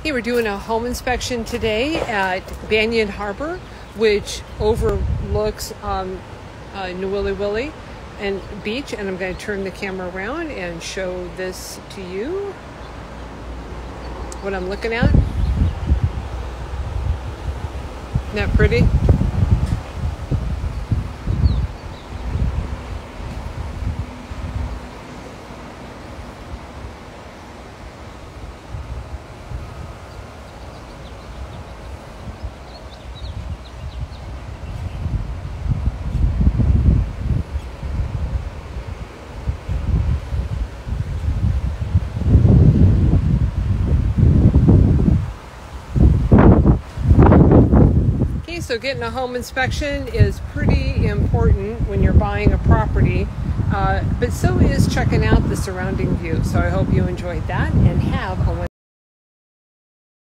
Hey, we're doing a home inspection today at Banyan Harbor, which overlooks Newilly Willy and beach. And I'm going to turn the camera around and show this to you, what I'm looking at. Isn't that pretty? So getting a home inspection is pretty important when you're buying a property, but so is checking out the surrounding view. So I hope you enjoyed that and have a wonderful